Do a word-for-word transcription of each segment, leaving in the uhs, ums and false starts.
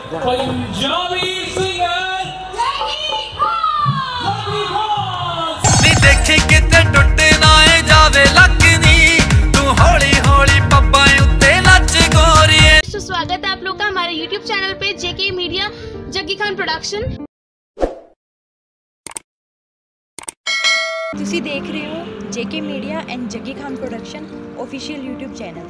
Punjabi singer देखी किते टुटे नाए जावे लकनी तू हौली हौली पप्पा उत्ते नच गोरिए। तो स्वागत है आप लोग का हमारे यूट्यूब चैनल पे JK media Jaggi Khan production. ਤੁਸੀਂ ਦੇਖ ਰਹੇ ਹੋ JK media and Jaggi Khan production official YouTube channel.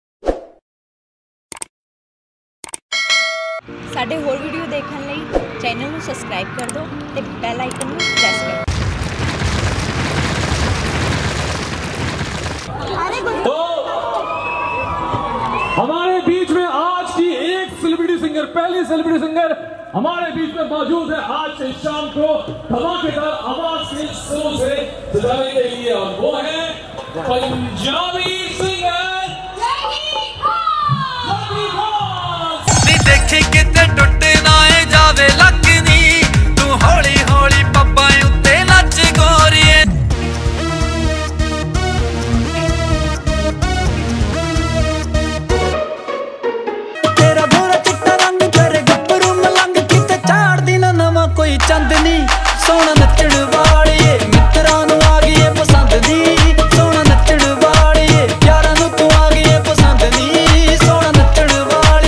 ਸਾਡੇ ਹੋਰ ਵੀਡੀਓ ਦੇਖਣ ਲਈ ਚੈਨਲ ਨੂੰ ਸਬਸਕ੍ਰਾਈਬ ਕਰ ਦਿਓ ਤੇ ਬੈਲ ਆਈਕਨ ਨੂੰ ਪ੍ਰੈਸ ਕਰੋ। तो हमारे बीच में आज की एक सेलिब्रिटी सिंगर, पहली सेलिब्रिटी सिंगर हमारे बीच में मौजूद है आज से शाम को धमाकेदार आवाज के शो से सजाने के लिए, और वो है पंजाबी सिंगर जग्गी खान। देखी किते टुटे नाए जावे लकनी तू हौली हौली पप्पा उत्ते नच गोरिए। तेरा गोरा चिट्टा रंग तेरे गप्परू मलंग किते चार दिन नवा कोई चंदनी सोना नचण वाली मित्रा नू आ गई पसंद दी सोना नचण वाली यारां नू तू आ गई पसंद नी सोना नचण वाली।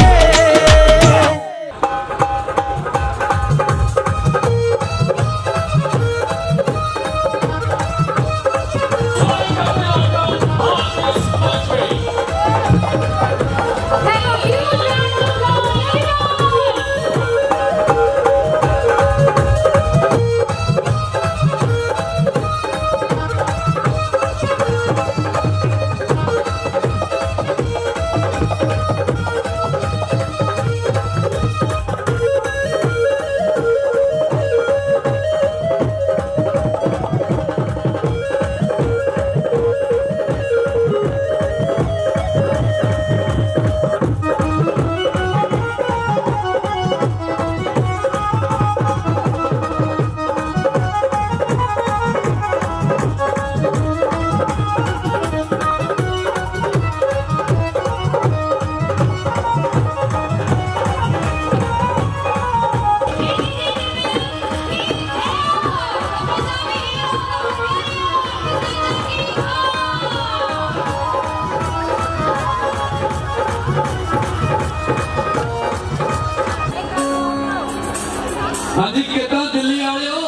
हाँ जी, कितना दिल्ली आए हो?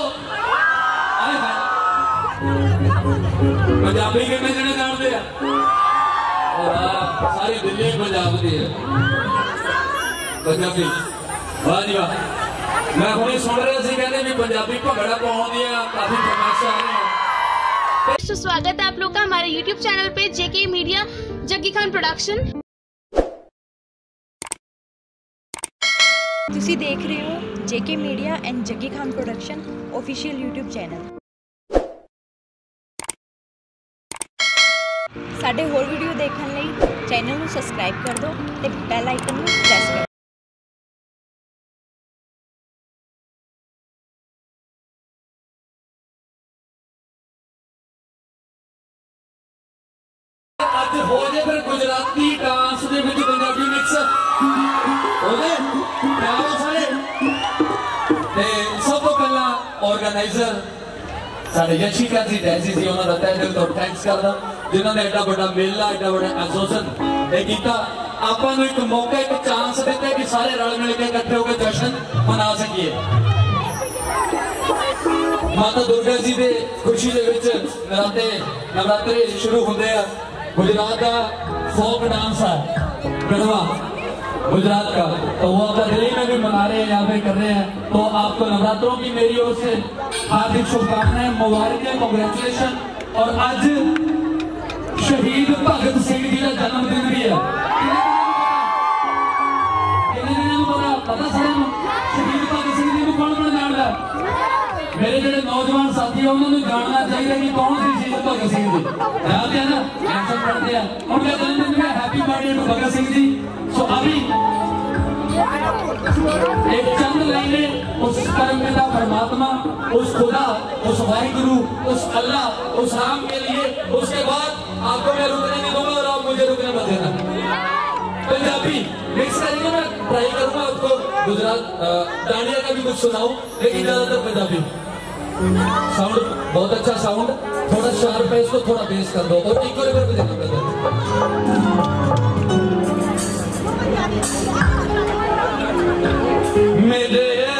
पंजाबी कितने जने जानते हैं? सारी दिल्ली पंजाब की है पंजाबी। वाह जी वाह। मैं हुणे सुन रहा सी कहते भी पंजाबी भंगड़ा पाउण दी काफी फरमाइश आ रही है। तो स्वागत है आप लोग का हमारे यूट्यूब चैनल पे JK media Jaggi Khan production. ਤੁਸੀਂ ਦੇਖ ਰਹੇ ਹੋ JK media and Jaggi Khan production official YouTube channel. ਸਾਡੇ ਹੋਰ ਵੀਡੀਓ ਦੇਖਣ ਲਈ ਚੈਨਲ ਨੂੰ ਸਬਸਕ੍ਰਾਈਬ ਕਰ ਦਿਓ ਤੇ ਬੈਲ ਆਈਕਨ ਨੂੰ ਪ੍ਰੈਸ ਕਰੋ। ਅੱਜ ਹੋ ਜੇ ਫਿਰ ਗੁਜਰਾਤੀ ਡਾਂਸ ਦੇ ਵਿੱਚ ਪੰਜਾਬੀ ਮਿਕਸ ਉਹਦੇ ਪਿਆਰੇ ਸਾਰੇ ਤੇ ਸਭ ਤੋਂ ਪਹਿਲਾਂ ਆਰਗੇਨਾਈਜ਼ਰ ਸਾਡੇ ਯਸ਼ਿਕਾ ਜੀ ਡੈਜ਼ੀ ਜੀ ਉਹਨਾਂ ਦਾ ਤਹਿ ਦਿਲ ਤੋਂ ਥੈਂਕਸ ਕਰਦਾ ਜਿਨ੍ਹਾਂ ਨੇ ਐਡਾ ਵੱਡਾ ਮੇਲਾ ਐਡਾ ਵੱਡਾ ਐਸੋਸੀਏਸ਼ਨ ਇਹ ਕੀਤਾ। ਆਪਾਂ ਨੂੰ ਇੱਕ ਮੌਕਾ ਇੱਕ ਚਾਂਸ ਦਿੱਤਾ ਕਿ ਸਾਰੇ ਰਲ ਮਿਲ ਕੇ ਇਕੱਠੇ ਹੋ ਕੇ ਜਸ਼ਨ ਮਨਾ ਸਕੀਏ। ਮਾਤਾ ਦੁਰਗਾ ਜੀ ਦੇ ਖੁਸ਼ੀ ਦੇ ਵਿੱਚ ਨਰਾਤੇ ਨਵਰਾਤਰੇ शुरू ਹੁੰਦੇ आ। गुजरात का फोक डांस है गढ़वा गुजरात का, तो वो आपका दिल्ली में भी मना रहे हैं, यहाँ पे कर रहे हैं। तो आपको नवरात्रों की मेरी ओर से हार्दिक शुभकामनाएं, मुबारक, कांग्रेचुलेशन। और आज शहीद भगत सिंह जी का जन्मदिन भी है। पता सारे शहीद भगत सिंह जी को कौन कौन जानता है? मेरे जो नौजवान साथी उन्होंने जानना चाहिए कि कौन सी शहीद भगत सिंह जी जानते हैं ना, आंसर पढ़ते हैं। उनका जन्मदिन में happy birthday to Bhagat Singh ji. So अभी एक चंद लाइनें उस परमपिता परमात्मा, उस खुदा, उस वाहिगुरु, उस अल्लाह, उस राम के लिए। उसके बाद आपको मैं रुकने नहीं दूंगा और आप मुझे रुकने मत देना। पंजाबी मिक्स करेंगे। मैं ट्राई करूंगा उसको गुजरात डांडिया का भी कुछ सुनाऊं, लेकिन ज्यादातर पंजाबी। साउंड बहुत अच्छा साउंड, थोड़ा शार्प है, इसको थोड़ा बेस कर दो और एक और पे देखो कर दो। मेरे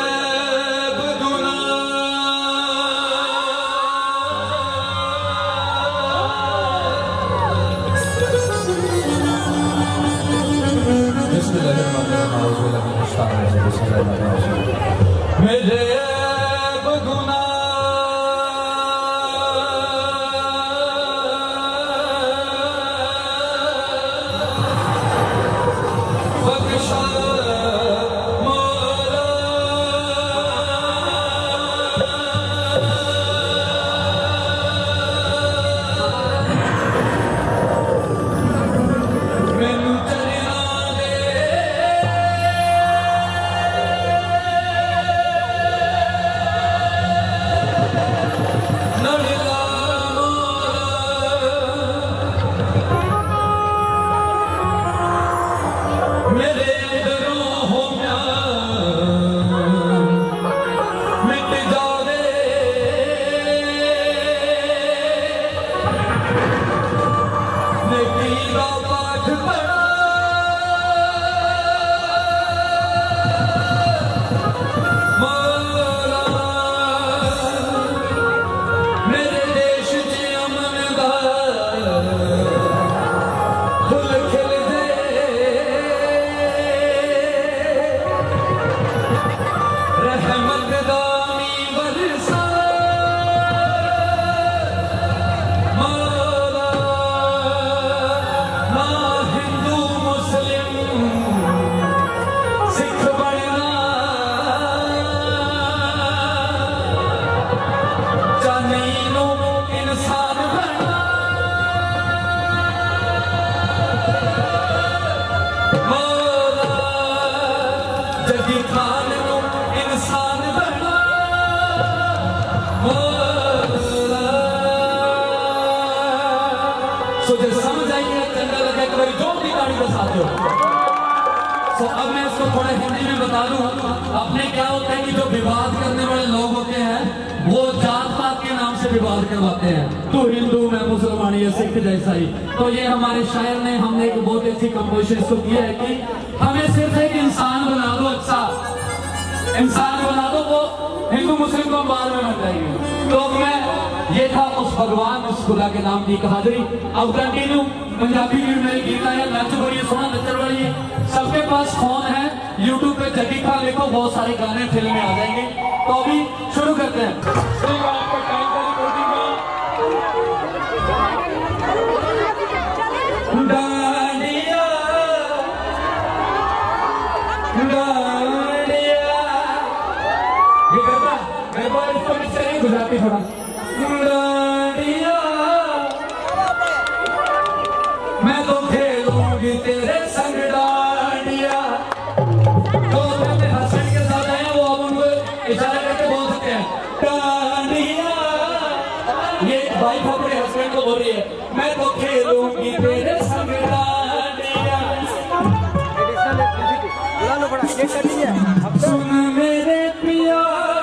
मेरे बगुना बख्शा मौला, मैनू चलना दे जगी खान नो इंसान बना सो जो समझ आई है चंगा लगा एक बार जोर की ताड़ी बजा दो। सो अब मैं इसको थोड़ा हिंदी में बता दूं। अपने क्या होता है कि जो विवाद करने वाले लोग होते हैं वो जात पात के नाम से विवाद करवाते हैं, तू हिंदू मैं मुसलमान या सिख जैसा ही। तो ये हमारे शायर ने हमने एक बहुत अच्छी कंपोजिशन इसको किया है कि हमें सिर्फ एक इंसान बना दो, अच्छा इंसान बना दो, वो हिंदू मुस्लिम को बाद में बन जाएंगे। तो मैं ये था उस भगवान उस खुदा के नाम की कहादरी। अब कंटिन्यू पंजाबी में मेरी गीत आया, नच बड़ी सोना नचर वाली है। सबके पास फोन है, यूट्यूब पे जगी खान लिखो, बहुत सारे गाने फिल्म में आ जाएंगे। तो अभी शुरू करते हैं। डांडिया डांडिया ये करता मैं बार इसको मिक्स नहीं गुजराती थोड़ा। डांडिया मैं तो खेलूंगी तेरे संग डांडिया। तो अपने हस्बैंड के साथ आए वो अब उनको इशारा करके बोल सकते हैं डांडिया। ये वाइफ अपने हस्बैंड को बोल रही है मैं तो खेलूंगी तेरे संग डांडिया। सुन मेरे पिया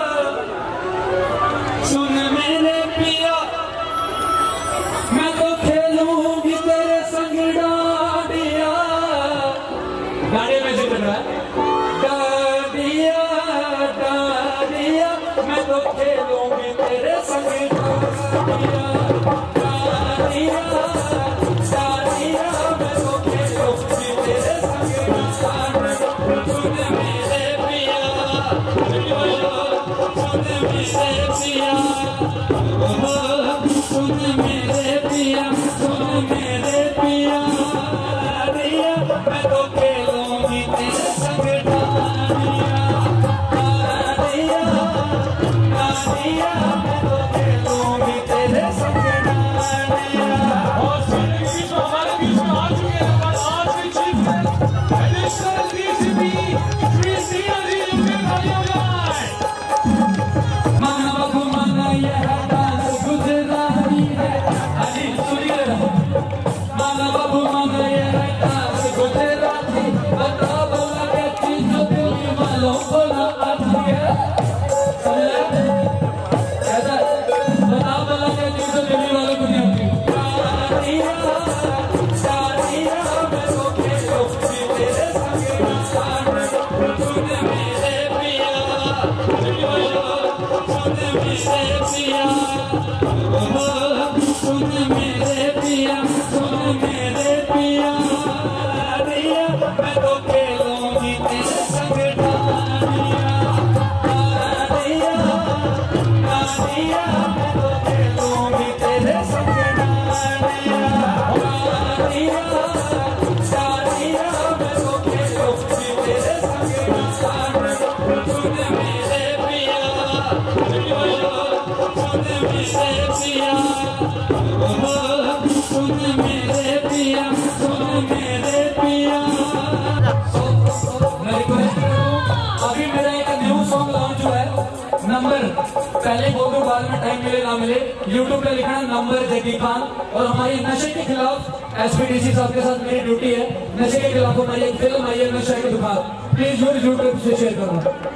सुन मेरे पिया मैं तो खेलूंगी तेरे संग डांडिया। गाने में जिक्र रहा है डांडिया डांडिया मैं तो खेलूंगी तेरे संग डांडिया। डांडिया डांडिया मैं तो खेलूंगी तेरे संग डांडिया। सुन मेरे पिया सुन मेरे पिया सुन मेरे पिया सुन मेरे पिया डांडिया मैं तो खेलूंगी तेरे संग डांडिया। डांडिया डांडिया मैं तो खेलूंगी तेरे संग डांडिया। और सुन की जो हमारे बीच में आ चुके हैं आज की चीज है एडिशनल डीसीपी श्री सिया जी के गाने बजाएं। मन बखु मन चलो बोला आती है ऐसा बता बोला के जिसको दिल्ली वालों को नहीं आती सुन मेरे पिया सुन मेरे पिया रिया मैं तो खेलूंगी तेरे संग डालिया रिया रिया मैं तो खेलूंगी तेरे संग डालिया रिया रिया मैं तो खेलूंगी तेरे संग डालिया सुन मेरे पिया सुन मेरे पिया सुन मेरे पिया सुन मेरे पिया। मैं रिक्वेस्ट करता हूँ अभी मेरा एक न्यू सॉन्ग लॉन्च हुआ है नंबर पहले बोल दो बाद में टाइम मिले ना मिले यूट्यूब पे लिखना नंबर जग्गी खान और हमारी नशे के खिलाफ एसपीडीसी साहब के साथ मेरी ड्यूटी है नशे के खिलाफ हमारी एक फिल्म आई है नशे के दुकान प्लीज यूट्यूब से शेयर करना।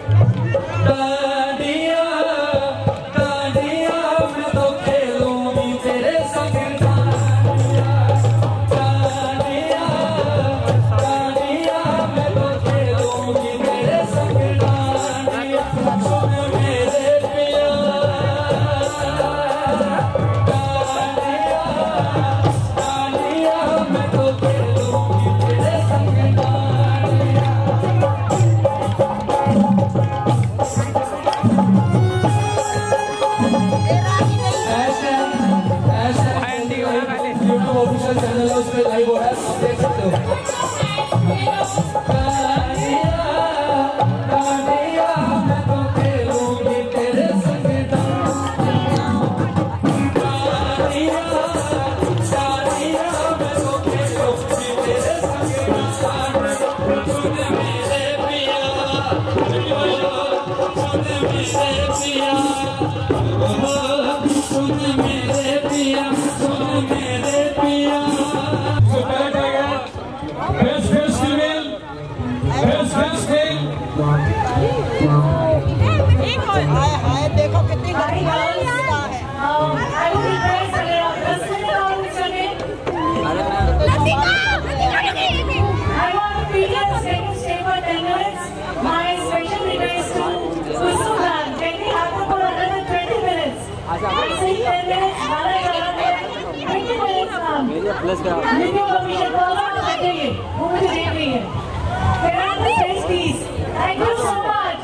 ऑफिशियल चैनल है उस पे लाइव हो रहा है आप देख सकते हो। मैं तो खेलूंगी तेरे संग सुन मेरे पिया सुन मेरे पिया सुन मेरे पिया। Best best female best best male हाय हाय देखो कितनी लड़कियां है। प्लस करा thank you so much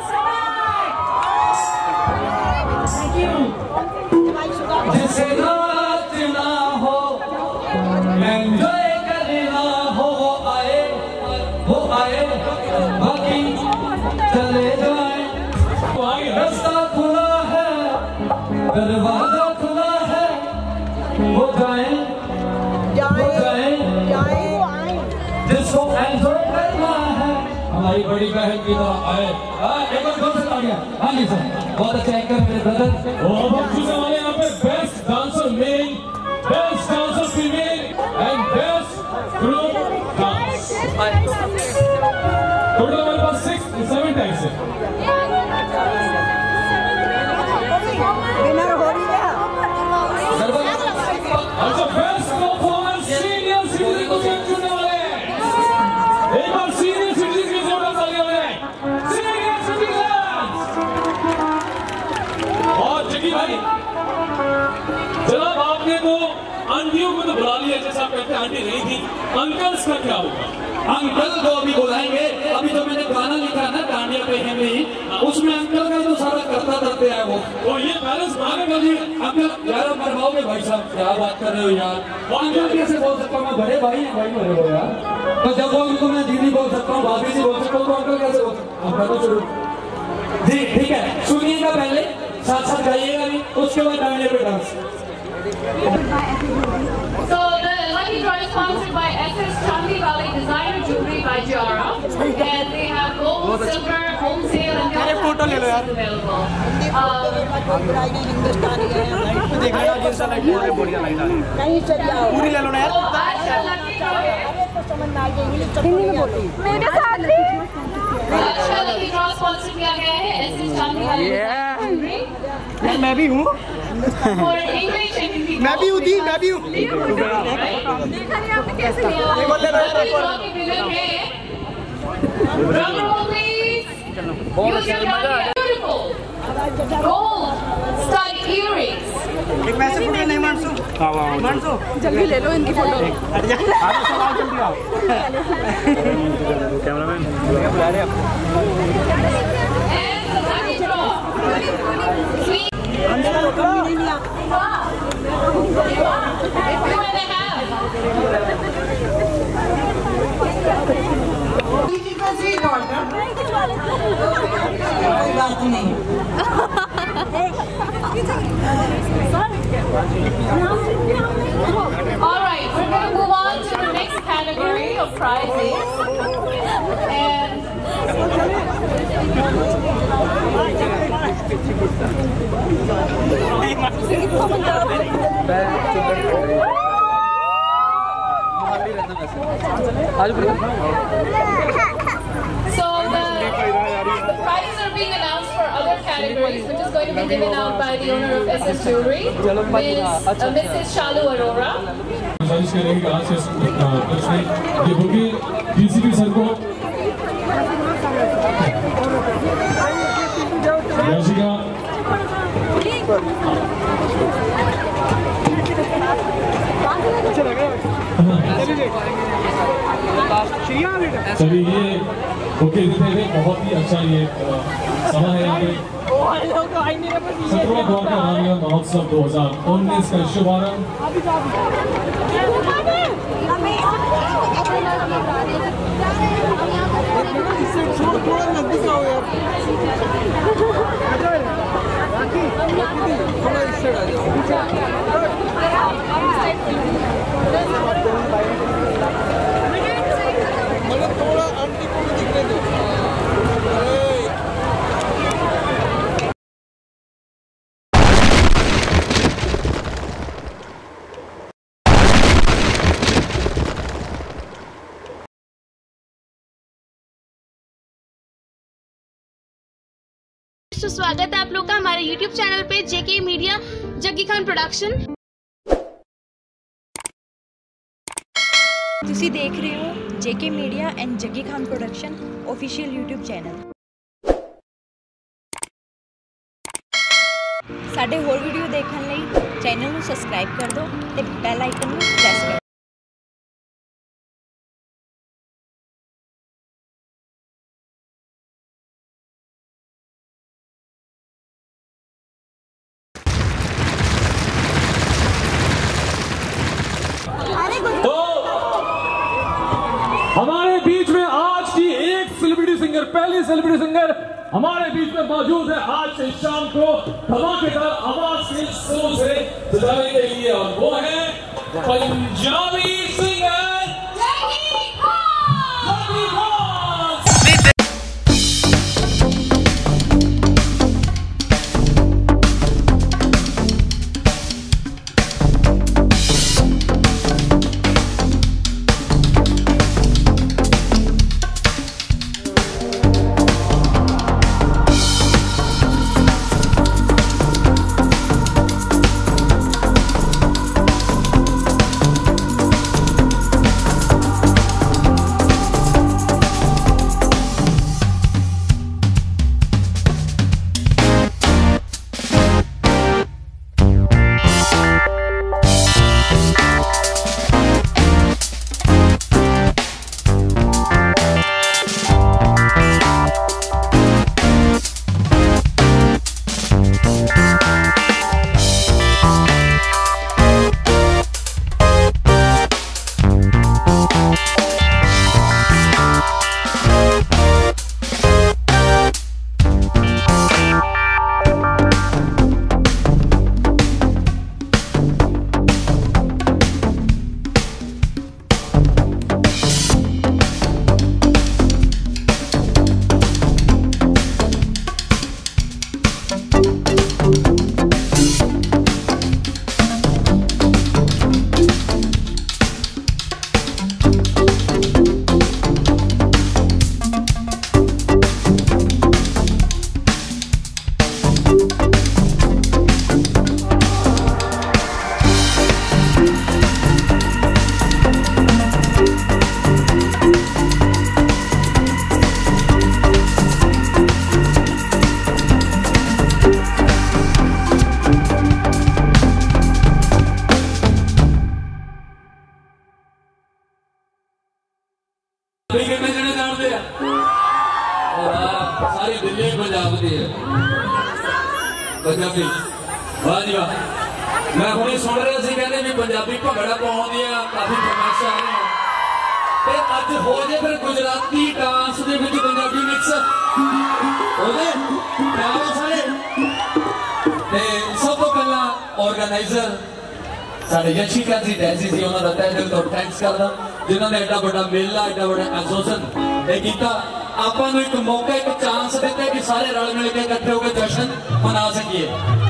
thank you. जैसे रात ना हो एंजॉय करना हो वो आए वो आए बाकी चले जाए रास्ता खुला है दरवाजा खुला है वो जाए वो जाए जिसको एंजॉय करना है हमारी बड़ी बहन की तरह आए। एक बार जोर से तालियां। हाँ जी सर बहुत अच्छे एंकर मेरे ब्रदर और हम चुने वाले यहाँ पे best dancer male best dancer female and best group dance total हमारे पास सिक्स सेवन टाइप्स है। विनर हो रही है। अच्छा बेस्ट परफॉर्मेंस सीनियर सिटीजन को चुनने वाले एक बार सीनियर सिटीजन की जोरदार तालियां बजाएं। सीनियर सिटीजन और जग्गी भाई जनाब आपने तो आंटियों को तो बुला लिया जैसा आप कहते हैं आंटी नहीं थी अंकल्स का क्या होगा? अंकल को अभी बुलाएंगे। अभी जो मैंने गाना लिखा है ना डांडिया पे है में उसमें अंकल का जो सारा करता करते हैं वो और ये बैलेंस मानेगा जी अंकल यार मरवाओगे भाई साहब क्या बात कर रहे हो यार। अंकल कैसे बोल सकता हूँ मैं बड़े भाई हैं भाई मेरे को यार तो जब वो उनको मैं दीदी बोल सकता हूँ भाभी जी बोल सकता हूँ तो अंकल कैसे बोल सकता हूँ? अंकल शुरू जी ठीक है सुनिएगा पहले साथ साथ गाइएगा भी उसके बाद डांडिया पे dance. So the lucky draw is sponsored by S S Chandi Valley Designer Jewelry by Jara, and they have gold, silver, home sale, and the photo available. Hindustani है देख लेना जैसा लाइट पूरे बढ़िया लाइट आ रही है कहीं चल जाओ पूरी ले लो ना यार। So आज का lucky draw है समझ में आ गई इंग्लिश में बोलो मेरे साथ अच्छा लकी ड्रॉ स्पॉन्सर किया गया है एसएस चांदी वाले ज्वेलरी। मैं भी हूँ, और इंग्लिश एंड हिंदी मैं भी हूँ दी, मैं भी हूँ। देखा नहीं आपने कैसे किया? लकी ड्रॉ के विनर है drum roll please. Use your beautiful gold style earrings. एक वैसे फोटो नहीं मानसू, मानसू जल्दी ले लो इनकी फोटो। कैमरामैन बुला रहे हैं And the lucky draw. Sweet. Two and a half. कोई बात नहीं। All right, we're going to move on to the next category of prizes. And so the, the prizes are being announced for other categories, which is going to be given out by the owner of S S Jewelry, Miss, uh, Missus Shalu Arora. गुजारिश करेंगे कि आज से प्रश्न ये bouquet DCP sir को याशिका चलिए ये बुके देते हैं। बहुत ही अच्छा ये सभा है यहाँ पे सत्रहवां द्वारका रामलीला महोत्सव दो हजार उन्नीस का शुभारंभ थोड़ा नजदीक आओ यार, थोड़ा इस साइड आ जाओ। मतलब थोड़ा आंटी को भी दिखने दो। तो स्वागत है आप लोग का हमारे यूट्यूब चैनल पे JK media Jaggi Khan production. ਤੁਸੀਂ ਦੇਖ ਰਹੇ ਹੋ JK media and Jaggi Khan production official YouTube channel. ਸਾਡੇ ਹੋਰ ਵੀਡੀਓ ਦੇਖਣ ਲਈ ਚੈਨਲ ਨੂੰ ਸਬਸਕ੍ਰਾਈਬ ਕਰ ਦਿਓ ਤੇ ਬੈਲ ਆਈਕਨ ਨੂੰ ਪ੍ਰੈਸ ਕਰੋ। हमारे बीच में आज की एक सेलिब्रिटी सिंगर, पहली सेलिब्रिटी सिंगर हमारे बीच में मौजूद है आज से शाम को धमाकेदार आवाज के शो से सजाने के लिए, और वो है पंजाबी सिंगर जग्गी खान। कितने जने जानते हैं? सारी दिल्ली पंजाब की है पंजाबी। वाह जी वाह। मैं हुणे सुन रहा सी कहते भी पंजाबी भंगड़ा पाउण दी काफी फरमाइश आ रही है। अज हो जाए फिर गुजराती डांस दे विच पंजाबी मिक्स होवे प्यार सारे। सब तो पहला ऑर्गेनाइजर साढ़े यशिका जी डैजी जी उन्होंने तय दिल तो थैंक्स करदा जिन्होंने एडा बड़ा मेला एडा बड़ा एसोसिएशन ये किया। आपां नूं एक मौका एक चांस दिता कि सारे रल मिल के इकट्ठे होकर जश्न मना सकीए।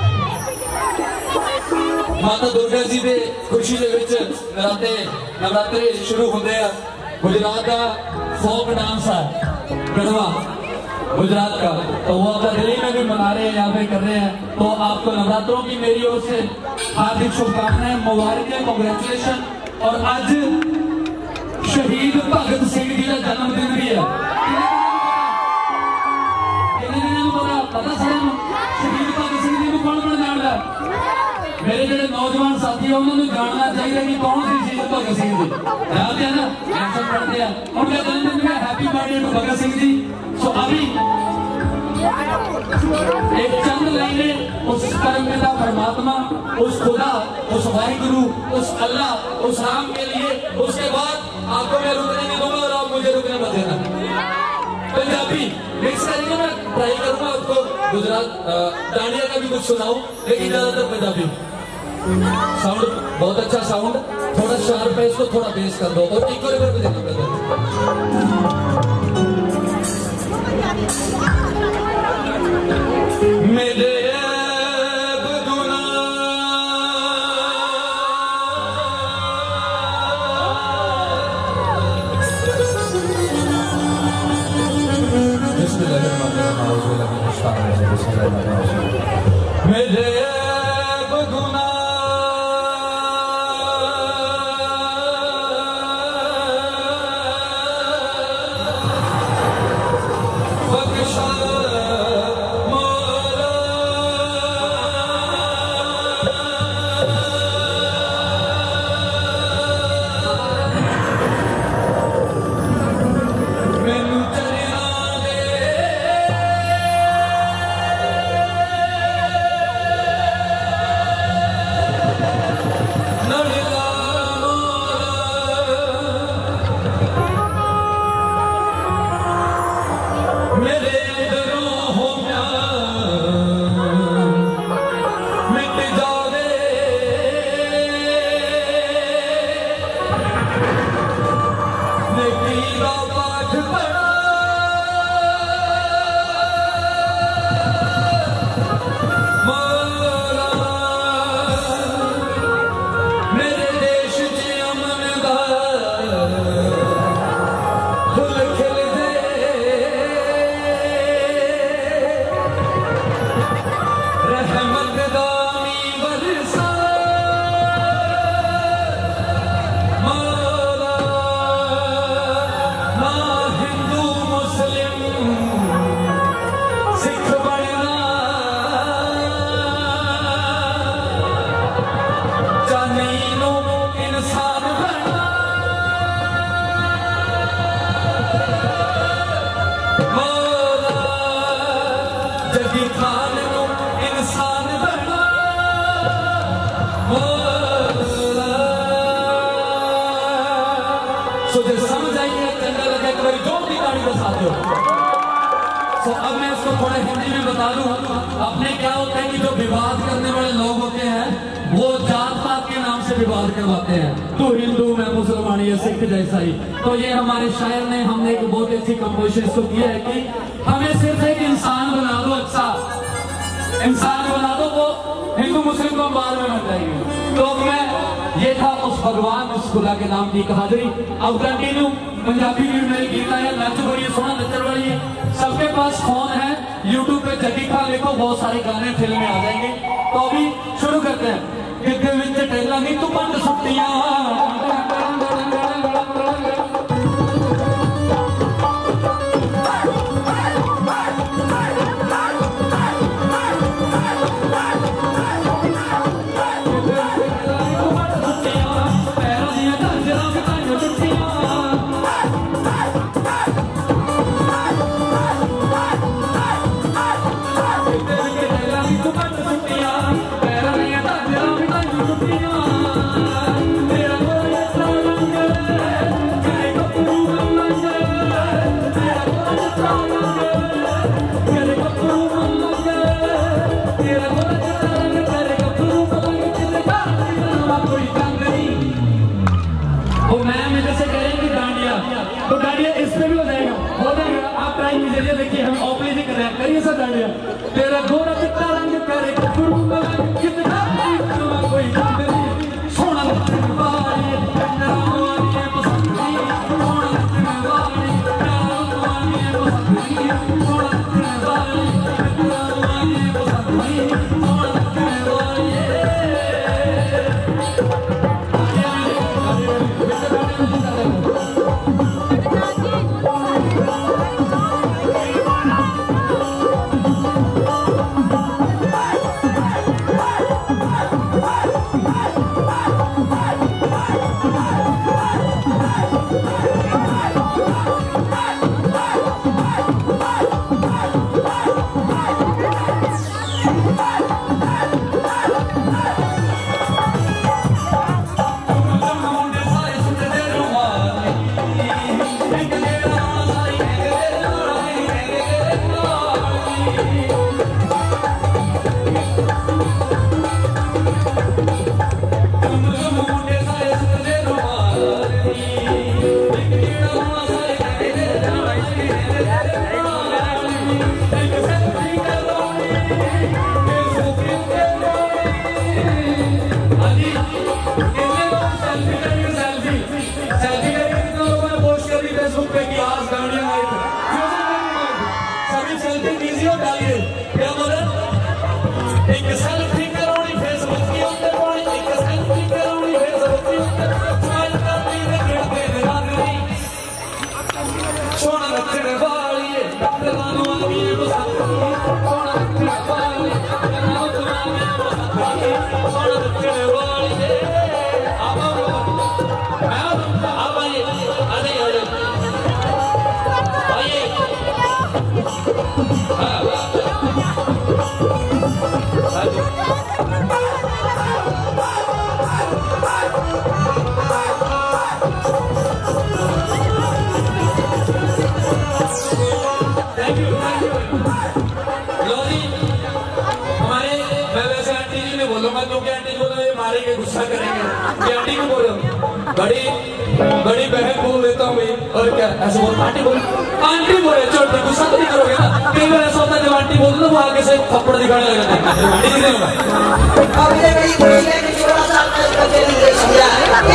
माता दुर्गा जी के खुशी के विच नराते नवरात्रे शुरू होंदे आ। गुजरात का फोक डांस है गढ़वा गुजरात का, तो वो आप दिल्ली में भी मना रहे हैं, यहाँ पे कर रहे हैं। तो आपको नवरात्रों की मेरी ओर से हार्दिक शुभकामनाएं, मुबारकें, कांग्रेचुलेशन। और आज शहीद भगत सिंह जी का जन्मदिन भी है। पता सारे शहीद भगत सिंह जी को कौन कौन जानता? मेरे जो नौजवान साथी है उन्होंने जानना चाहिए कि कौन सी शहीद भगत सिंह जी जानते हैं ना, आंसर पढ़ते हैं। उनका जन्मदिन में happy birthday to Bhagat Singh ji. So अभी एक चंद लाइनें उस परमपिता परमात्मा, उस खुदा, उस वाहिगुरु, उस अल्लाह, उस राम के लिए। उसके बाद आपको मैं रुकने नहीं दूंगा और आप मुझे रुकने मत देना। पंजाबी मिक्स करेंगे, मैं ट्राई करूंगा उसको गुजरात डांडिया का भी कुछ सुनाऊं, लेकिन ज्यादातर पंजाबी। साउंड बहुत अच्छा साउंड, थोड़ा शार्प है, इसको थोड़ा बेस कर दो और एक और पे देखो। मेरे मेरे बगुना बख्शा मोरा मैनू चलना दे समझ आइए, चंगा लगा एक बारी जोर की ताड़ी के साथ हो। तो अब मैं इसको थोड़ा हिंदी में बता दूं। अपने क्या होता है कि जो विवाद करने वाले लोग होते हैं वो जात पात के नाम से विवाद करवाते हैं, तू हिंदू मैं मुसलमान या सिख जैसा ही। तो ये हमारे शायर ने हमने एक बहुत अच्छी कंपोजिशन इसको किया है कि हमें सिर्फ एक इंसान बना दो, अच्छा इंसान बना दो, वो हिंदू मुस्लिम को बाद में बन जाएंगे। तो मैं ये था उस भगवान उस खुदा के नाम की हाजिरी। अब कंटिन्यू पंजाबी भी मेरी गीत है, नच बड़ी सोना नचर वाली है। सबके पास फोन है, यूट्यूब पे जग्गी खान लिखो, बहुत सारे गाने फिल्म में आ जाएंगे। तो अभी शुरू करते हैं। गिद्ध विच टेला नी तू पंड सुट्टियां करिए सर डांडिया। तेरा गोरा चिट्टा रंग करे गब्बरू मलंग कितना कोई नहीं सोना नचने वाली नरवानी है पसंदी सोना नचने वाली नरवानी है पसंदी सोना नचने वाली नरवानी है पसंदी सोना नचने वाली गुस्सा करेंगे आंटी को बोलो बड़ी बड़ी बहन बोल देता हूँ और क्या ऐसे बोल आंटी बोल आंटी बोले छोटे गुस्सा तो नहीं करोगे ना कई बार ऐसा होता है जब आंटी बोलते ना वो आगे से थप्पड़ दिखाने लग जाते हैं आंटी नहीं देगा अब ये बड़ी खुशी है कि सोलह साल का इसका जन्म दे दिया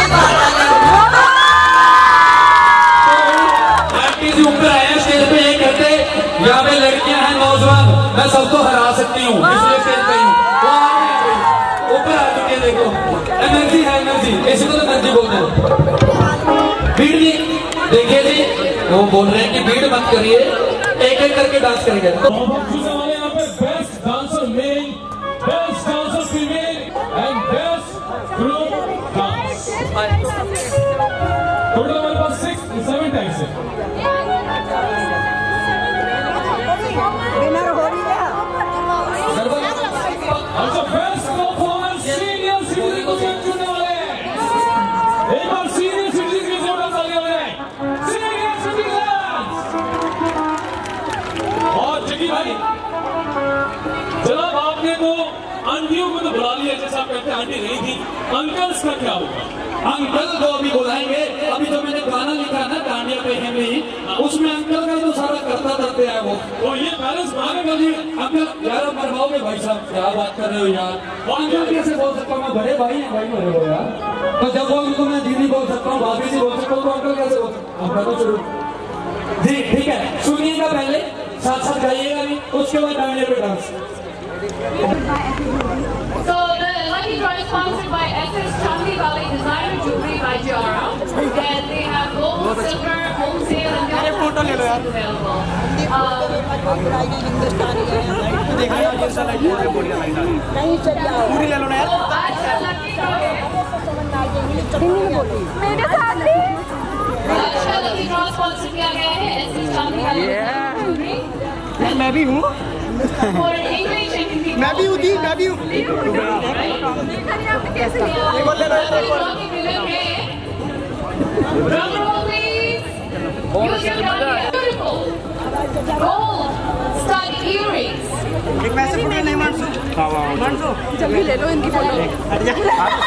आंटी जी ऊपर आए स्टेज पे ये कहते यहाँ पे लड़कियां हैं नौजवान मैं सबको हरा सकती हूँ इसलिए स्टेज पे हूँ ऊपर आ चुके देखो एनर्जी है एनर्जी इसी को तो एनर्जी बोलते हैं भीड़ जी देखिए जी वो बोल रहे हैं कि भीड़ मत करिए एक एक करके डांस करेंगे वाले यहाँ पे best dancer male best dancer female and best group dance total हमारे पास सिक्स सेवन टाइम्स है विनर हो रही है अच्छा बेस्ट परफॉर्मेंस सीनियर सिटीजन को चुनने वाले हैं एक बार सीनियर सिटीजन की जोड़ा तालियां बजाएं सीनियर सिटीजन और जगी भाई जनाब आपने तो आंटियों को तो बुला लिया जैसा आप कहते हैं आंटी नहीं थी अंकल्स का क्या होगा अंकल को अभी बुलाएंगे अभी जो मैंने गाना लिखा ना डांडिया पे है में उसमें अंकल का जो सारा करता करते हैं वो तो ये बैलेंस बनाने जी अंकल यार मरवाओगे भाई साहब क्या बात कर रहे हो यार वो अंकल कैसे बोल सकता हूँ मैं बड़े भाई हैं भाई मेरे को यार तो जब वो उनको मैं दीदी बोल सकता हूँ भाभी जी बोल सकता हूँ तो अंकल कैसे बोल सकता हूँ अंकल शुरू जी ठीक है सुनिएगा पहले साथ साथ गाइएगा भी उसके बाद डांडिया पे dance So the lucky draw is sponsored by S S Chandni Valley Designer Jewelry by Jara, and they have gold, silver, wholesale, and gold available. नहीं चलिए पूरी ले लो ना So आज का lucky draw है. मेरे साथ भी आज का lucky draw sponsor किया गया है S S Chandni Valley Designer Jewelry. मैं भी हूँ For English and Hindi. मैं भी हूँ दी मैं भी हूँ कैसे Drum roll please. Use your gun. Beautiful. Gold stud earrings. एक मैसेज फोटो नहीं मानसू मानसू जल्दी ले लो इनकी फोटो हट जा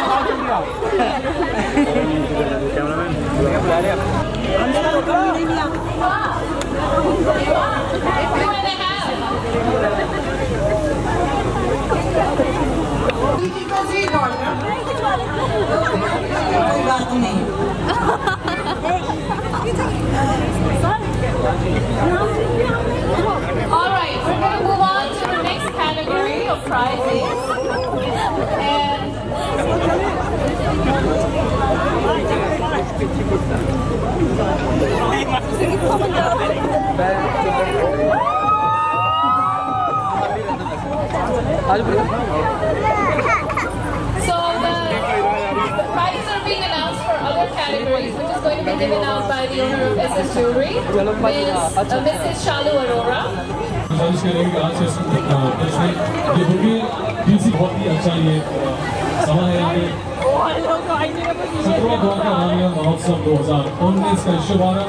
कैमरामैन बुला लिया Two and a half. कोई बात नहीं। All right, we're going to move on to the next category of prizes. And so the, the prizes are being announced for other categories, which is going to be given out by the owner of S S Jewelry, Miss uh, Missus Shalu Arora. गुजारिश करेंगे कि आज से इसमें ये booking DC बहुत ही अच्छा ये समय है यहाँ पे सत्रहवां द्वारका रानिया महोत्सव दो हजार उन्नीस का शुभारंभ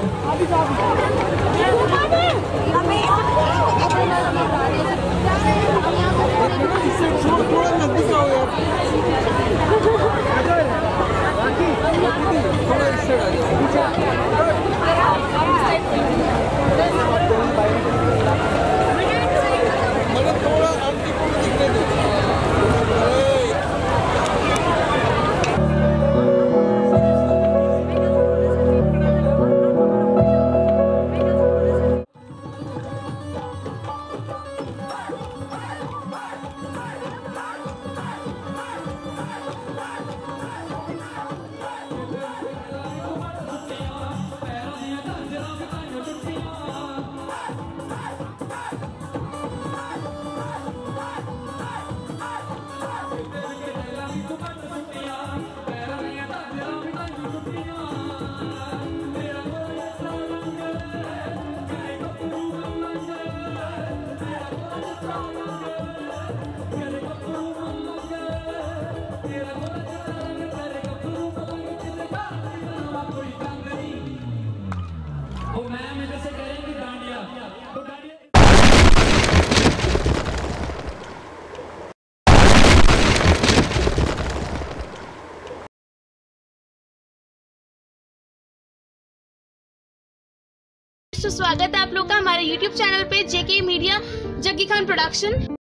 तो स्वागत है आप लोग का हमारे यूट्यूब चैनल पे JK media Jaggi Khan production.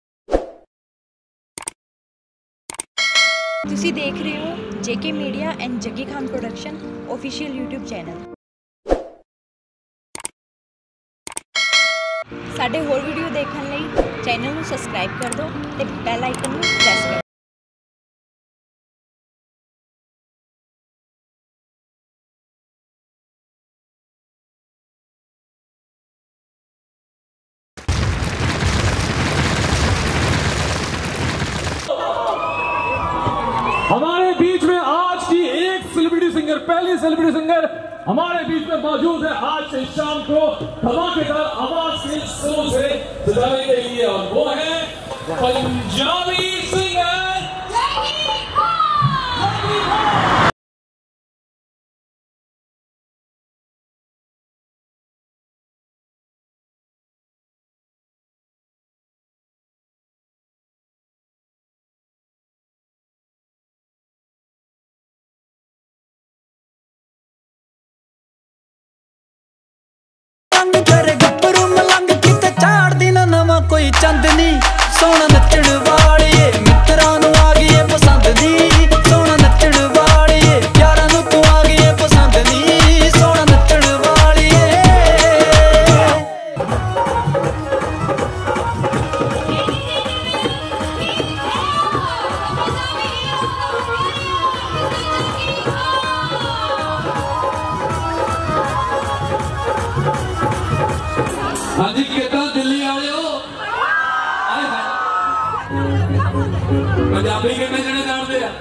ਤੁਸੀਂ ਦੇਖ ਰਹੇ ਹੋ JK media and Jaggi Khan production official YouTube channel. ਸਾਡੇ ਹੋਰ ਵੀਡੀਓ ਦੇਖਣ ਲਈ ਚੈਨਲ ਨੂੰ ਸਬਸਕ੍ਰਾਈਬ ਕਰ ਦਿਓ ਤੇ ਬੈਲ ਆਈਕਨ ਨੂੰ ਪ੍ਰੈਸ ਕਰੋ। हमारे बीच में आज की एक सेलिब्रिटी सिंगर, पहली सेलिब्रिटी सिंगर हमारे बीच में मौजूद है आज से शाम को धमाकेदार आवाज के शो से सजाने के लिए, और वो है पंजाबी सिंगर जग्गी खान। तेरे गप्परू मलंग किते चाड़ दिन नवा कोई चांदनी सोना नचण वालिए मित्रां नूं आ गई है पसंद नी सोना नचण वालिए यारां नूं तू आ गई है पसंद नी सोना नचण वालिए हाँ जी कितना दिल्ली वाले हो पंजाबी कितने जने जानते हैं?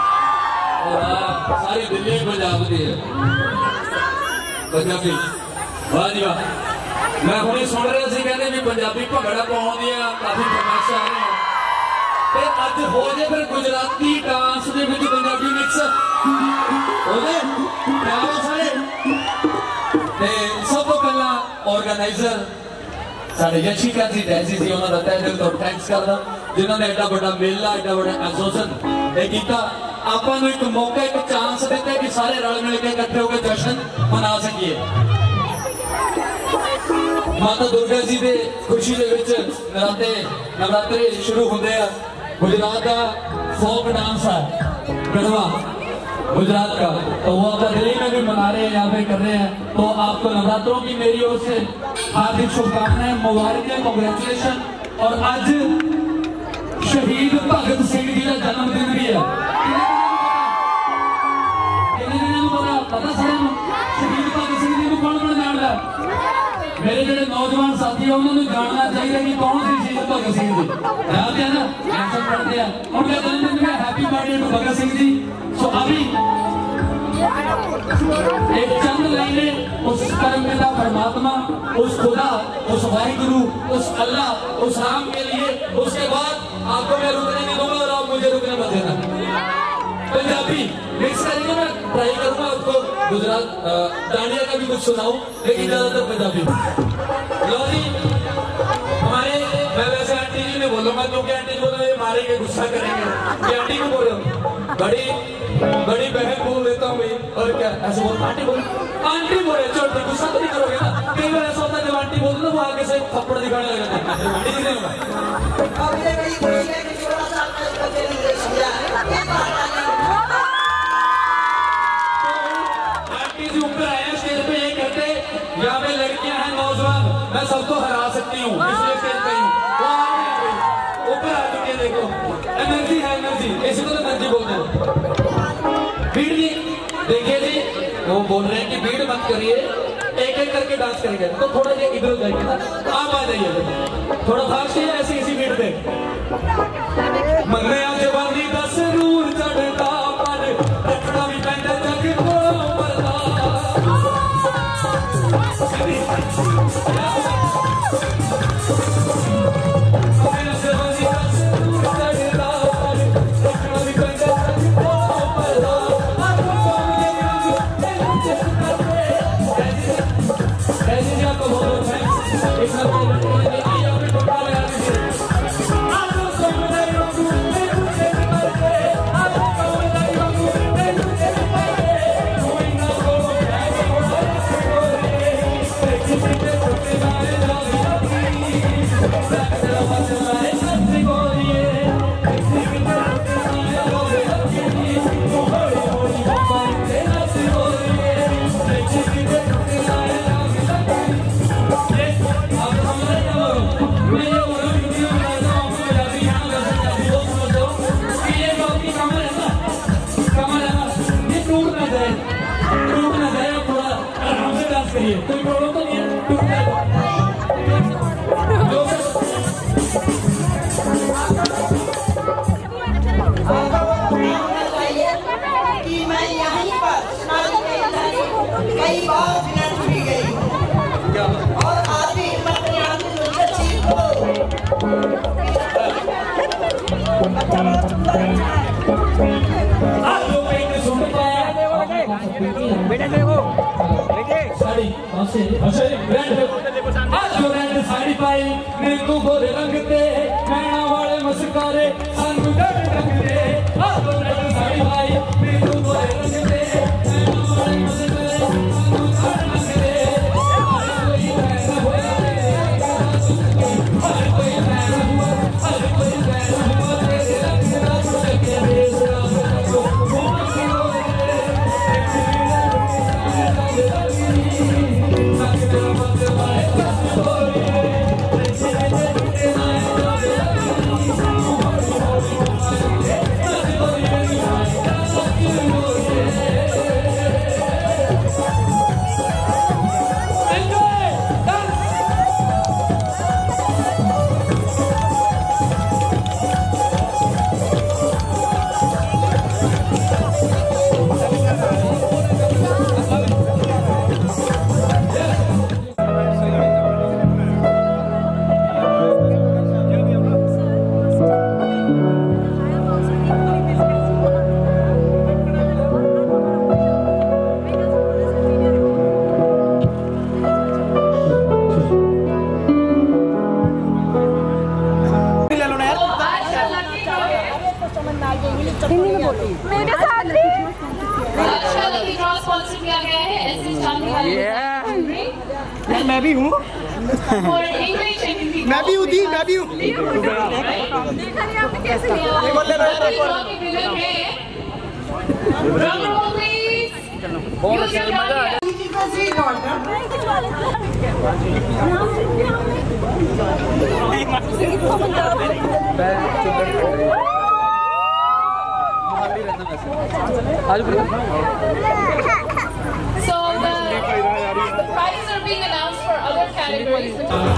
सारी दिल्ली पंजाब की है पंजाबी। वाह जी वाह। मैं हुणे सुन रहा सी कहते भी पंजाबी भंगड़ा पाउण दी काफी फरमाइश आ रही है, अज हो जाए फिर गुजराती डांस दे विच पंजाबी मिक्स होवे प्यार सारे। सब तो पहला ऑर्गेनाइजर साढ़े यशिका जी डैजी जी उन्होंने तय दिल तो थैंक्स करदा जिन्होंने एडा बड़ा मेला एडा बड़ा एसोसिएशन ये कीता। आपां नूं एक मौका एक चांस दिता कि सारे रल मिल के इकट्ठे होकर जश्न मना सकीए। माता दुर्गा जी के खुशी के विच नराते नवरात्रे शुरू होंगे हैं। गुजरात का फोक डांस है गढ़वा गुजरात का, तो वो अपना दिल्ली में भी मना रहे हैं, यहाँ पे कर रहे हैं। तो आपको नवरात्रों की मेरी ओर से हार्दिक शुभकामनाएं, मुबारक, कांग्रेचुलेशन। और आज शहीद भगत सिंह जी का जन्मदिन भी है। पता सारे शहीद भगत सिंह जी को कौन कौन जानता है? मेरे जो नौजवान साथी है उन्होंने जानना चाहिए कि कौन सी शहीद भगत सिंह जी जानते हैं ना, लेसन पढ़ते हैं। उनका जन्मदिन में happy birthday to Bhagat Singh ji. So अभी एक चंद लाइनें उस परमपिता परमात्मा, उस खुदा, उस वाहिगुरु, उस अल्लाह, उस राम के लिए। उसके बाद आपको मैं रुकने नहीं दूंगा और आप मुझे रुकने मत देना। पंजाबी मिक्स करेंगे, मैं ट्राई करूंगा उसको गुजरात डांडिया का भी कुछ सुनाऊं, लेकिन ज्यादातर पंजाबी। लो जी हमारे, मैं वैसे आंटी जी ने बोलूंगा क्योंकि आंटी जी बोलो ये मारेंगे, गुस्सा करेंगे। ये आंटी को बोलो, बड़ी बड़ी बहन बोल देता हूँ भाई। और क्या ऐसे बोल, आंटी बोल, आंटी बोले चोट, गुस्सा तो नहीं करोगे ना? कई बार ऐसा होता है जब आंटी बोलते ना वो आगे से थप्पड़ दिखाने लगे आंटी जी नहीं ऊपर आए हैं स्टेज पे, ये कहते यहाँ पे लड़कियां हैं नौजवान, मैं सबको हरा सकती हूँ, इसलिए स्टेज पे हूँ। वो आ रही है ऊपर आ चुके हैं, देखो एनर्जी है, एनर्जी, इसी को तो एनर्जी बोलते हैं। भीड़ जी देखिए जी, वो बोल रहे हैं कि भीड़ मत करिए, एक एक करके डांस करेंगे। तो थोड़ा ये इधर जाइए ना, आप आ जाइए, थोड़ा फास्ट है, ऐसी ऐसी भीड़ पे मन्ने आज जवानी का सरूर चढ़ता पर रखना भी पैंदा जग को मरदा। कोई प्रॉब्लम तो नहीं है, टूट कि मैं यहीं पर कई बार फिल्म छुड़ी गई और आज भी हिम्मत नहीं आती मुझे चीज को। आज लोग एक सुन पाया बेटा, देखो साड़ी आज जो रंग साड़ी पाई मेरे को गोरे रंग ते नैना वाले मस्कारे सानू डर रंग दे। आज जो रंग साड़ी पाई मेरे को गोरे रंग ते नैना वाले मस्कारे सानू डर रंग दे। हर कोई पैर हुआ, हर कोई पैर हुआ तेरे रंग का छुट के देश का मैं भी हूँ, For English and Hindi. मैं भी हूँ दी, मैं भी हूँ। देखा नहीं आपने कैसे लिया? की विलन है। Drum roll please. Use your drum. So the, the prizes are being announced for other categories.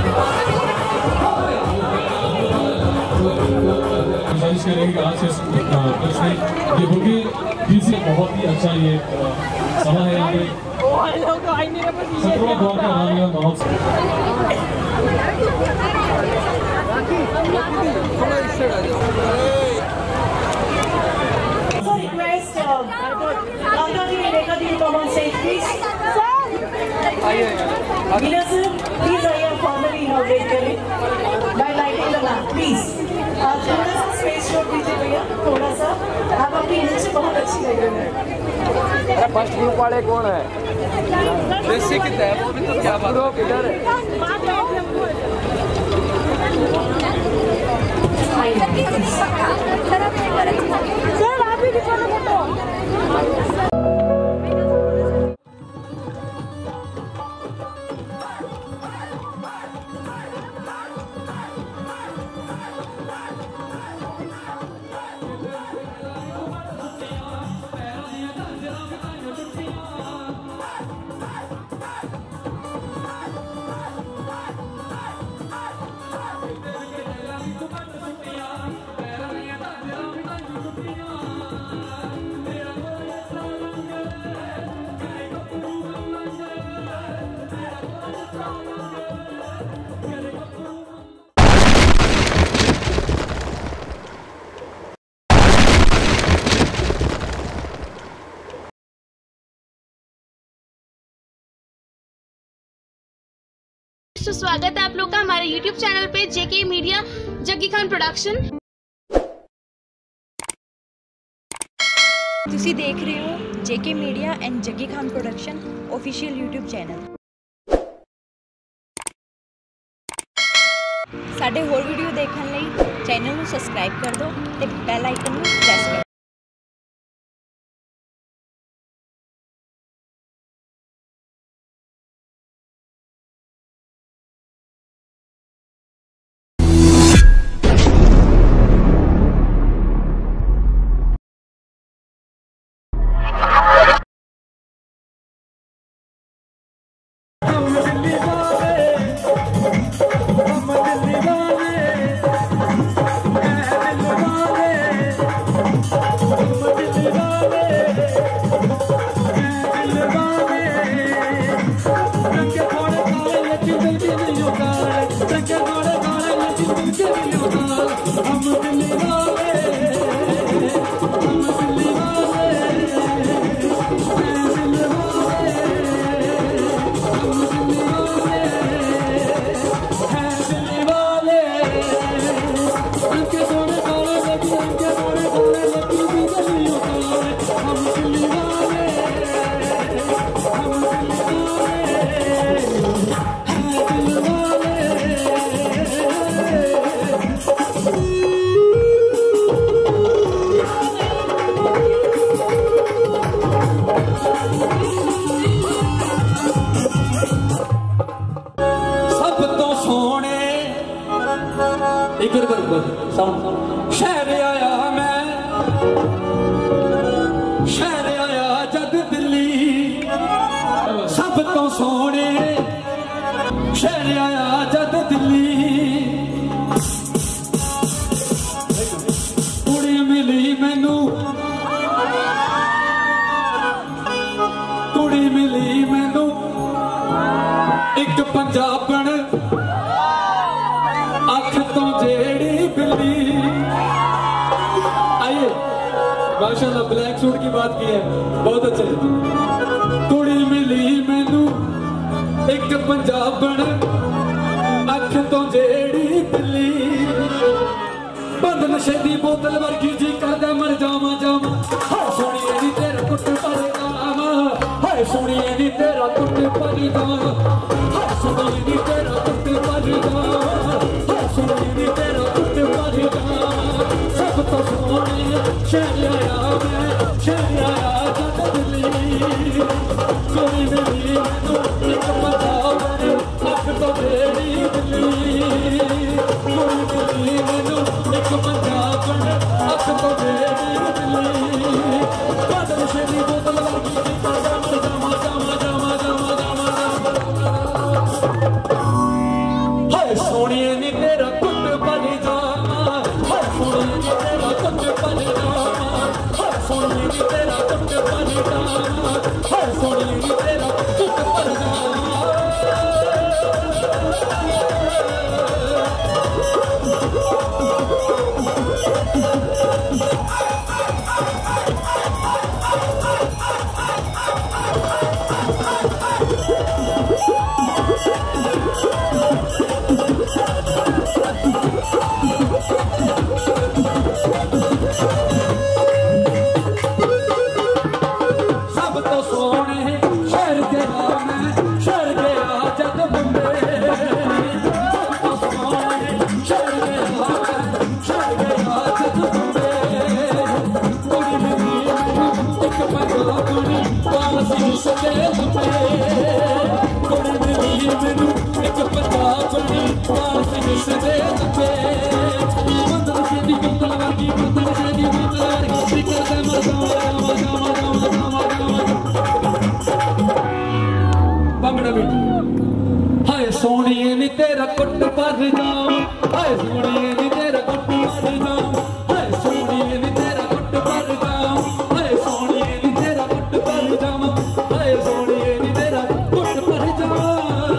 गुजारिश करेंगे कि आज से इसमें ये बुकी बीसी बहुत ही अच्छा ये सभा है यहाँ पे सत्रवा द्वार का नाम महोत्सव। Request Ganga ji and Rekha ji to come on stage, please. Meena sir, please I am formally inaugurated by lighting the lamp, please. थोड़ा सा स्पेस छोड़ दीजिए भैया, थोड़ा सा। आप अपनी इमेज से बहुत अच्छी लग रही है। अरे फर्स्ट ग्रुप वाले कौन है? बेसिक है वो भी तो क्या बात है किधर है? सर आप भी दिखाना फोटो। तो स्वागत है आप लोग का हमारे यूट्यूब चैनल पे JK media Jaggi Khan production. ਤੁਸੀਂ ਦੇਖ ਰਹੇ ਹੋ JK media and Jaggi Khan production official YouTube channel. ਸਾਡੇ ਹੋਰ ਵੀਡੀਓ ਦੇਖਣ ਲਈ ਚੈਨਲ ਨੂੰ ਸਬਸਕ੍ਰਾਈਬ ਕਰ ਦਿਓ ਤੇ ਬੈਲ ਆਈਕਨ ਨੂੰ ਪ੍ਰੈਸ ਕਰੋ। शहर आया मैं शहर आया जद दिल्ली सब तो सोने शहर आया जद दिल्ली कुड़ी मिली मैनू कुड़ी मिली मैनू एक पंजाबन अख तो जेड़ी बिल्ली। आइए माशाल्लाह ब्लैक सूट की बात की है बहुत अच्छे। कुड़ी मिली मैनू एक पंजाबन अख तो जेड़ी बिल्ली बंद नशे दी बोतल वर्गी जी करदा मर जावा जावा हाय सोनिए नी तेरा कुट पर जावा हाय सोनिए नी तेरा कुट पर जावा हाय सोनिए नी तेरा कुट शहर आया मैं शहर आया जग दिल्ली कोई मिली मैनू एक पंजाब अख तो मेरी दिल्ली कोई मिली मैनू एक पंजाब अख तो मेरी दिल्ली बादल शेरी बोतल लगी जामा जामा जामा जामा जामा जामा हाय सोनिए नी तेरा कुट बनी जामा हाय सोनिए नी तेरा कुट बनी जामा हाय सोनिए नी तेरा कुट बनी जामा हाय सोनिए नी तेरा कुट बनी जामा हाय सोनिए नी तेरा कुट पर जाऊं हाय सोनिए नी तेरा कुट पर जाऊं हाय सोनिए नी तेरा कुट पर जाऊं हाय सोनिए नी तेरा कुट पर जाऊं हाय सोनिए नी तेरा कुट पर जाऊं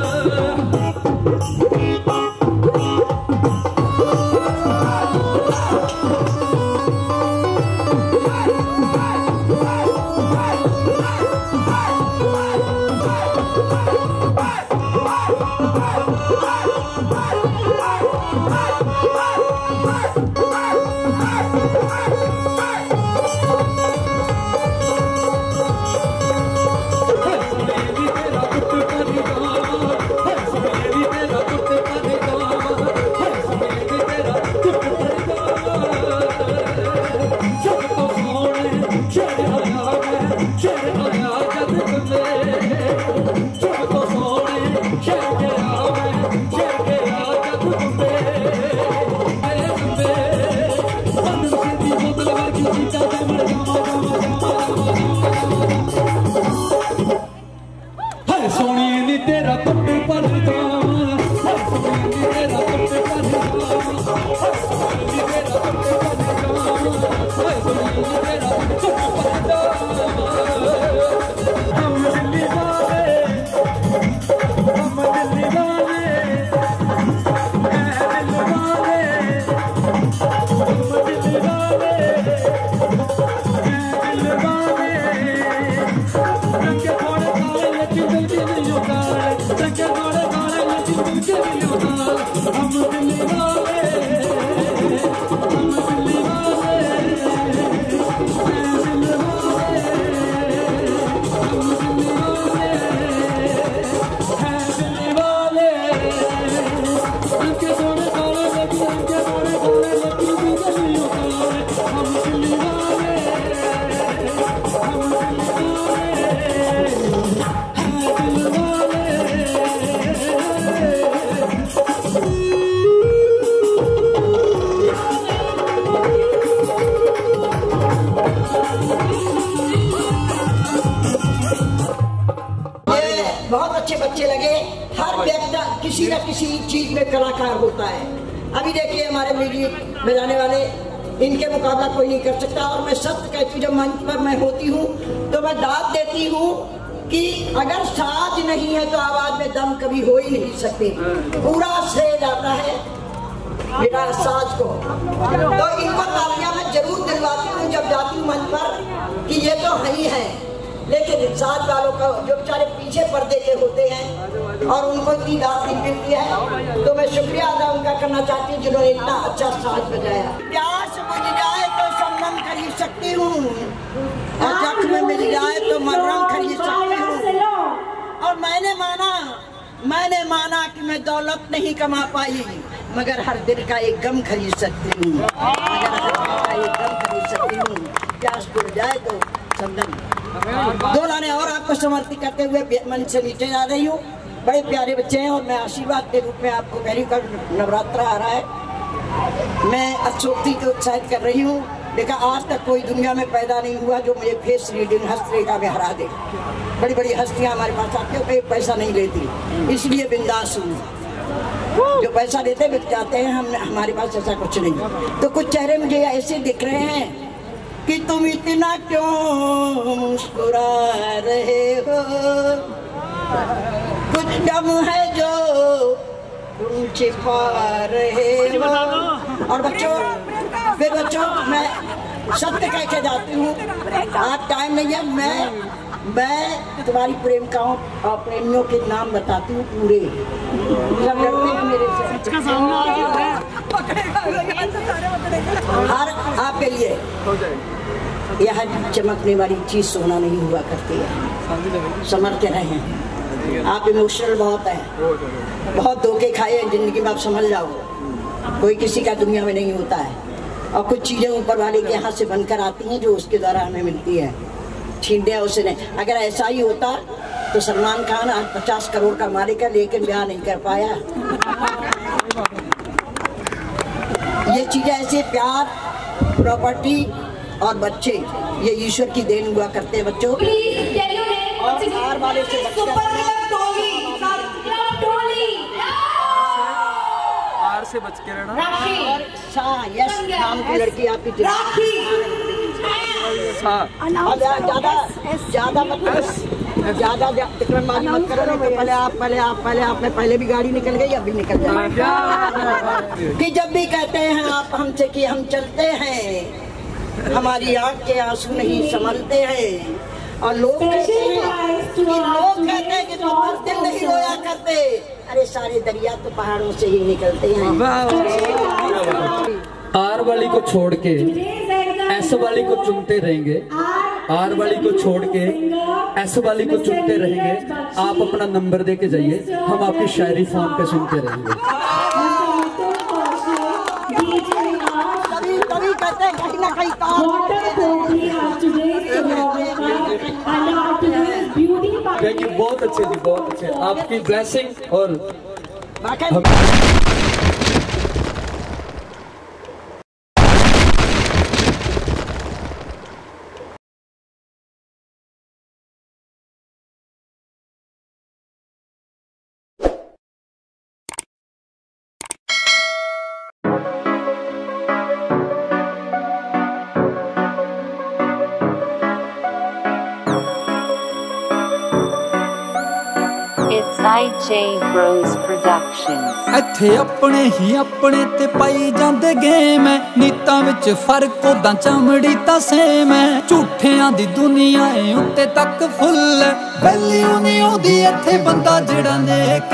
सोनिए नी तेरा कुट पर जाऊं हाय सोनिए नी तेरा कुट पर जाऊं हाय सोनिए नी तेरा कुट पर जाऊं हाय सोनिए नी तेरा कुट पर जाऊं हम दिल्ली वाले हम दिल्ली वाले ऐ दिल वाले हम दिल्ली वाले ऐ दिल वाले रंगे थोड़े काले लेकिन दिल के नहीं होता रंगे थोड़े काले लेकिन दिल के नहीं होता हम दिल्ली वाले हम दिल्ली वाले ऐ दिल वाले हम दिल्ली वाले ऐ दिल वाले रंगे थोड़े काले लेकिन रंगे थोड़े काले लेकिन दिल के नहीं होता हम दिल्ली वाले हम दिल्ली बहुत अच्छे बच्चे लगे। हर व्यक्ति किसी न किसी चीज में कलाकार होता है। अभी देखिए हमारे म्यूजिक बजाने वाले, इनके मुकाबला कोई नहीं कर सकता। और मैं सत्य कहती हूँ, जब मंच पर मैं होती हूँ तो मैं दाद देती हूँ कि अगर साज नहीं है तो आवाज में दम कभी हो ही नहीं सकती। पूरा श्रेय जाता है मेरा साज को। तो इनको तालियां मैं जरूर दिलवाती हूँ जब जाती हूँ मंच पर कि ये तो है ही है। लेकिन साज वालों का जो बेचारे पीछे पर्दे के होते हैं और उनको इतनी दाद नहीं मिलती है, तो मैं शुक्रिया अदा उनका करना चाहती हूँ जिन्होंने इतना अच्छा साज बजाया। प्यास बुझ जाए तो शबनम खरीद सकती हूँ और जख्म मिल जाए तो मरहम खरीद सकती हूँ। और मैंने माना मैंने माना कि मैं दौलत नहीं कमा पाई, मगर हर दिल का एक गम खरीद सकती हूँ। एकदम खरीद सकती हूँ, प्यास बुझ जाए तो चंदन। दो लाने और आपको समर्पित करते हुए मन से नीचे जा रही हूँ। बड़े प्यारे बच्चे हैं और मैं आशीर्वाद के रूप में आपको कह रही हूँ, नवरात्रा आ रहा है, मैं अक्षोक्ति को उत्साहित कर रही हूँ। देखा आज तक कोई दुनिया में पैदा नहीं हुआ जो मुझे फेस रीडिंग हस्तरेखा में हरा दे। बड़ी बड़ी हस्तियाँ हमारे पास आती हैं, कोई पैसा नहीं लेती, इसलिए बिंदास हूँ। जो पैसा देते बिक जाते हैं, हम हमारे पास ऐसा कुछ नहीं। तो कुछ चेहरे मुझे ऐसे दिख रहे हैं कि तुम इतना क्यों मुस्कुरा रहे हो, कुछ दम है जो तुम छिपा रहे हो। और बच्चों, फिर बच्चों मैं सत्य कह के जाती हूँ, आज टाइम नहीं है, मैं मैं तुम्हारी प्रेमिकाओं और प्रेमियों के नाम बताती हूँ पूरे। सब लड़ते हैं मेरे से। हर आपके लिए यह चमकने वाली चीज सोना नहीं हुआ करती है, समझ के रहें। आप इमोशनल बहुत हैं, बहुत धोखे खाए हैं जिंदगी में, आप समझ जाओ। कोई किसी का दुनिया में नहीं होता है, और कुछ चीजें ऊपर वाले के यहाँ से बनकर आती हैं जो उसके द्वारा हमें मिलती है। छीन दिया उसने। अगर ऐसा ही होता तो सलमान खान आज पचास करोड़ का मालिक है, लेकिन ब्याह नहीं कर पाया। ये चीजें ऐसे प्यार, प्रॉपर्टी और बच्चे, ये ईश्वर की देन हुआ करते हैं बच्चों। और हार वाले से हार से बच के रहना। यस, नाम की लड़की आपकी ज्यादा ज्यादा मत ज्यादा विक्रमबाजी मत करो, नहीं तो पहले आप पहले आप पहले आपने पहले भी गाड़ी निकल गई, अभी निकल जाए। कि जब भी कहते हैं आप हमसे कि हम चलते हैं, हमारी आंख के आंसू नहीं संभलते हैं। और लोग कहते हैं कि लोग कहते हैं कि तुम हर दिन नहीं रोया करते, अरे सारे दरिया तो पहाड़ों से ही निकलते हैं। आर वाली को छोड़ के एस वाली को चुनते रहेंगे, आर वाली को छोड़ के एस वाली को चुनते रहेंगे। आप अपना नंबर दे के जाइए, हम आपकी शायरी फोन पे सुनते रहेंगे। कभी कहते हैं कहीं ना कहीं थैंक यू, बहुत अच्छे जी, बहुत अच्छे। आपकी ब्लेसिंग और I J Bros Productions। ਇੱਥੇ ਆਪਣੇ ਹੀ ਆਪਣੇ ਤੇ ਪਾਈ ਜਾਂਦੇ ਗੇਮ ਐ, ਨੀਤਾਂ ਵਿੱਚ ਫਰਕ ਉਦਾਂ ਚਮੜੀ ਤਾਂ ਸੇਮ ਐ। ਝੂਠਿਆਂ ਦੀ ਦੁਨੀਆ ਏ ਉੱਤੇ ਤੱਕ ਫੁੱਲ ਐ, ਵੈਲਿਊ ਨਹੀਂ ਆਉਂਦੀ ਇੱਥੇ ਬੰਦਾ ਜਿਹੜਾ ਨੇਕ ਐ।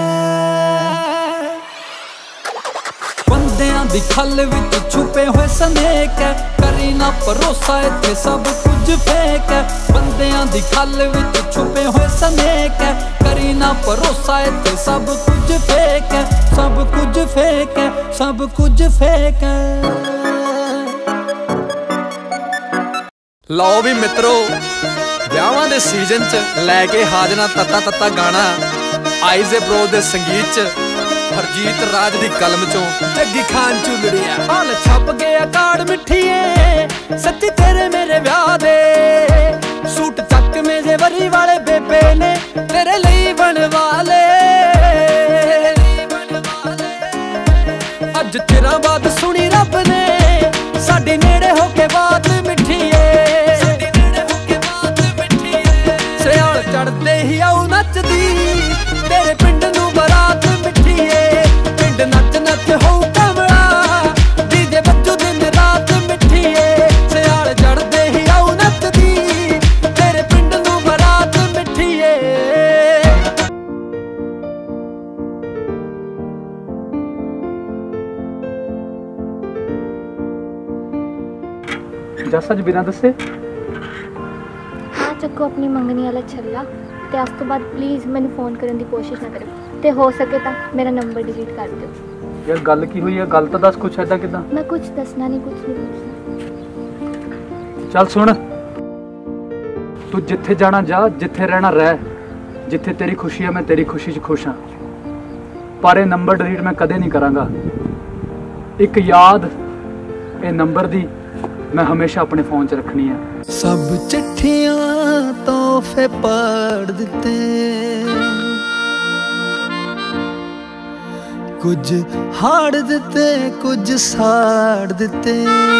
ਬੰਦਿਆਂ ਦੀ ਖੱਲ ਵਿੱਚ ਛੁਪੇ ਹੋਏ ਸਨੇਕ ਐ, ਕਰੀ ਨਾ ਭਰੋਸਾ ਇੱਥੇ ਸਭ ਕੁਝ ਫੇਕ ਐ। ਬੰਦਿਆਂ ਦੀ ਖੱਲ ਵਿੱਚ ਛੁਪੇ ਹੋਏ ਸਨੇਕ ਐ, करी ना भरोसा इत्थे सब कुछ फेक है, सब कुछ फेक है, सब कुछ फेक है। लो भी मित्रों, विआहां दे सीजन च लैके हाजरा तत्ता तत्ता गाना आईजे ब्रो दे संगीत च हरजीत राज दी कलम चों जग्गी खान झुलड़िया। हाल छप गया कार्ड मिठिए सच्ची तेरे मेरे ब्याह दे, सूट चक में जेवरी वाले बेबे ने तेरे लिए बनवाले। अज तेरा बात सुनी रब ने साडे नेड़े होके बात मिठिए, सियाल चढ़ते ही आऊ नचदी तेरे पिंड नू बरात मिठिए। पिंड नच नच हो कमला डीजे बज्जू दिन रात मिठिए, सियाल चढ़ते ही आऊ नचदी तेरे पिंड नू बरात मिठिए। जस अज बिना दसे हाँ चक्को अपनी मंगनी वाला छल्ला ते आज तो बाद प्लीज़ मैंने फ़ोन करने की कोशिश ना करो, ते हो सके तो मेरा नंबर डिलीट कर दो। यार गल की हुई है, गल तो दस कुछ ऐदा किदा। मैं कुछ दसना नहीं, कुछ नहीं पूछना। चल सुन, तू जिथे जाना जा, जिथे रहना रह, जिथे तेरी खुशी है मैं तेरी खुशी च खुश हाँ। पर ये नंबर डिलीट मैं कदे नहीं करांगा। एक याद ए नंबर दी मैं हमेशा अपने फोन च रखनी है। सब चिट्ठियां तोहफे पढ़ दिते, कुछ हाड़ दिते कुछ साड़ दिते।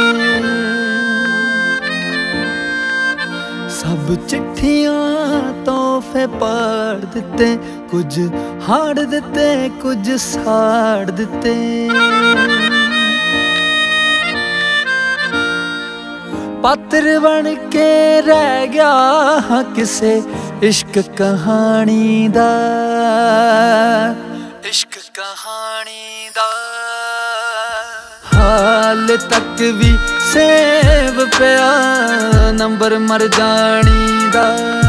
सब चिट्ठियां तोहफे पढ़ दिते, कुछ हाड़ दिते कुछ साड़ दिते। पात्र बन के रह गया किसे इश्क कहानी दा, इश्क कहानी दा। हाल तक भी सेव पिया नंबर मर जानी दा,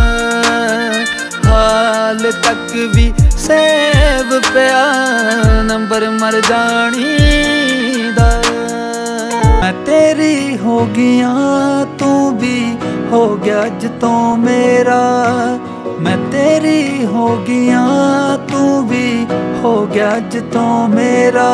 हाल तक भी सेव पिया नंबर मर जानी दा। मैं तेरी हो गया तू भी हो गया अज तो मेरा, मैं तेरी हो गया तू भी हो गया अज तो मेरा।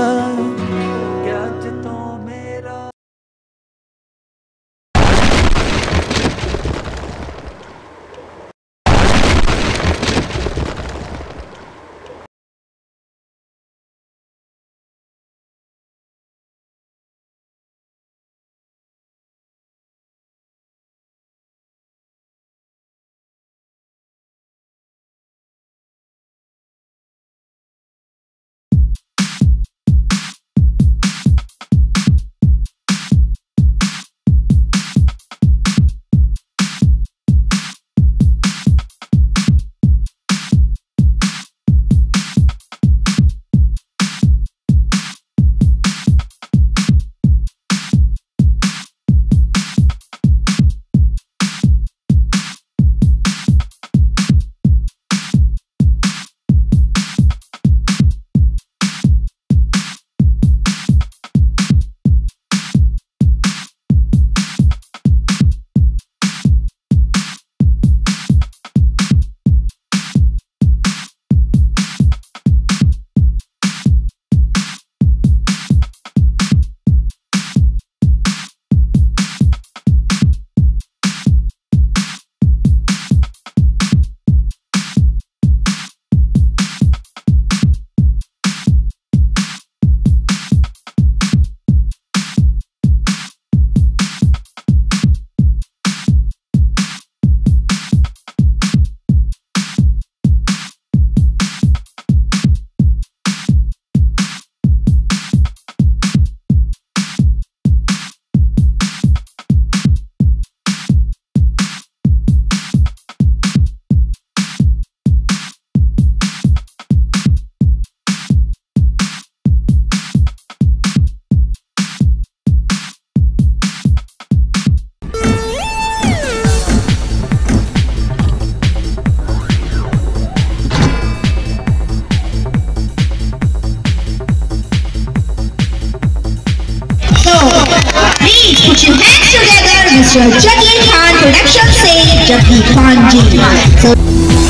Put your hands together, Mister Jackie Khan Production से जग्गी खान जी।